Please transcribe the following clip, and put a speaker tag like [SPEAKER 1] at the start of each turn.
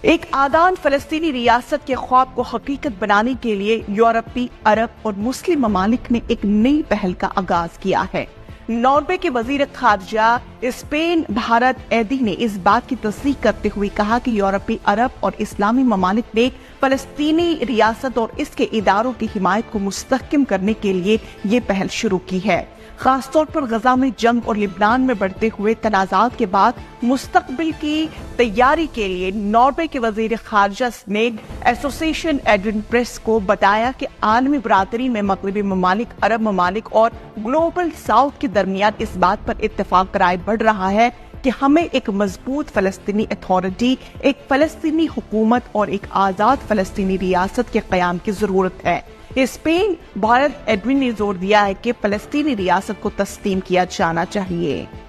[SPEAKER 1] एक आजाद फलस्तीनी रियासत के ख्वाब को हकीकत बनाने के लिए यूरोपी, अरब और मुस्लिम ममालिक ने एक नई पहल का आगाज किया है। नॉर्वे के वजीर खारजा स्पेन भारत एदी ने इस बात की तस्दीक करते हुए कहा कि यूरोपी, अरब और इस्लामी ममालिक ने फलस्तीनी रियासत और इसके इदारों की हिमायत को मुस्तहकम करने के लिए ये पहल शुरू की है। खासतौर पर गजा में जंग और लिबनान में बढ़ते हुए तनाज़ात के बाद मुस्तकबिल की तैयारी के लिए नॉर्वे के वजीर खारजा ने एसोसिएशन एडविन प्रेस को बताया कि आलमी बरादरी में मगरबी ममालिक, अरब ममालिक और ग्लोबल साउथ के दरमियान इस बात पर इत्तेफाक करार बढ़ रहा है कि हमें एक मजबूत फलस्तीनी अथॉरिटी, एक फलस्तीनी हुकूमत और एक आजाद फलस्तीनी रियासत के क़याम की जरूरत है। स्पेन भारत एडविन ने जोर दिया है कि फलस्तीनी रियासत को तस्लीम किया जाना चाहिए।